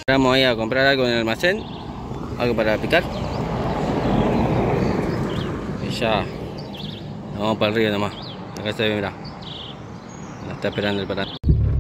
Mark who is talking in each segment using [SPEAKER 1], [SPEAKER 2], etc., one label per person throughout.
[SPEAKER 1] Vamos ahí a comprar algo en el almacén, algo para picar. Y ya nos vamos para el río nomás. Acá se ve, mirá. Nos está esperando el parado.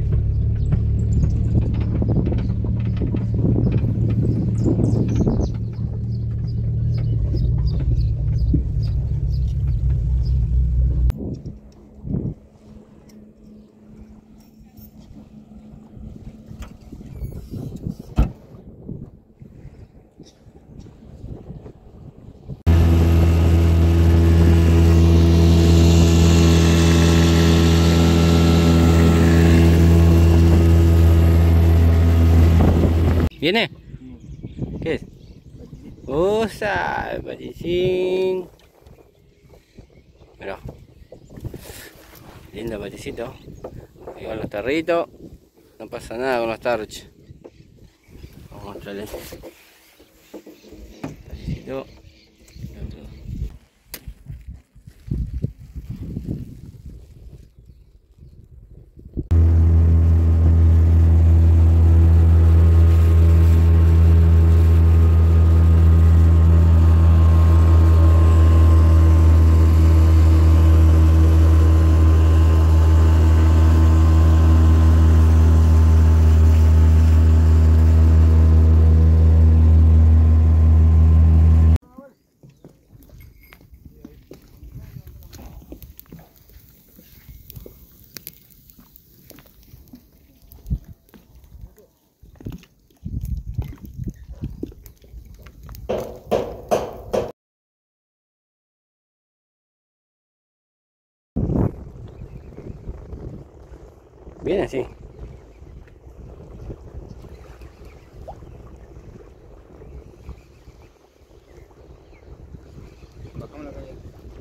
[SPEAKER 1] ¿Viene? ¿Qué es? Usa el paticín. Mirá. Lindo paticito. Ahí van los tarritos. No pasa nada con los tarros. Vamos a mostrarles. Paticito. Bien así.
[SPEAKER 2] Bajamos la calle.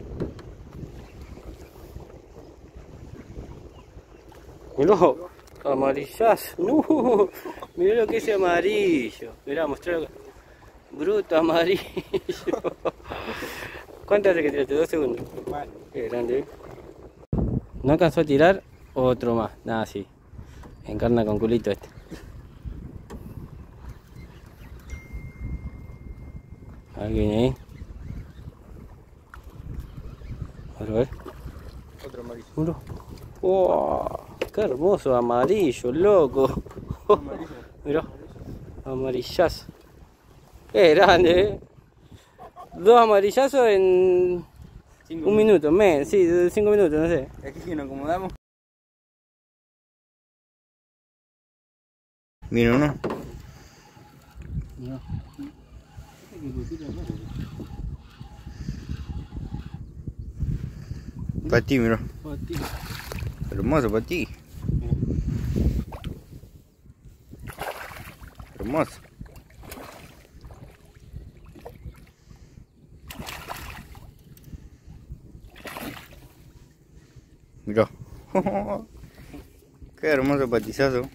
[SPEAKER 1] Mirá, amarillazo. No, mirá lo que es amarillo. Mirá, mostralo. Bruto amarillo. ¿Cuánto hace que tiraste? 2 segundos.
[SPEAKER 2] Vale.
[SPEAKER 1] Qué grande, ¿eh? No alcanzó a tirar otro más. Nada, sí. Encarna con culito este. ¿Alguien ahí? A ver.
[SPEAKER 2] Otro amarillo.
[SPEAKER 1] Uno. ¡Wow! ¡Qué hermoso amarillo, loco!
[SPEAKER 2] Amarillo.
[SPEAKER 1] Mirá, amarillazo. ¡Qué grande, eh! 2 amarillazos en 1 minuto, sí, 5 minutos, no sé.
[SPEAKER 2] Aquí que nos acomodamos.
[SPEAKER 1] Mira uno.
[SPEAKER 2] Para ti, mira. Hermoso para ti. Hermoso. Mira. Qué hermoso patizazo.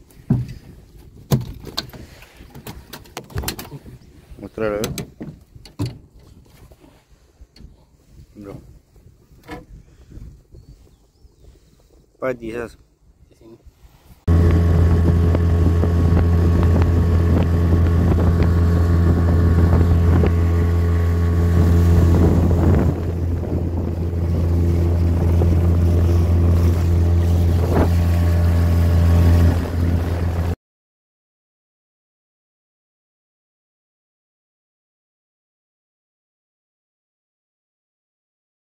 [SPEAKER 2] Mostrarlo, ¿eh? Mira. Patizazo.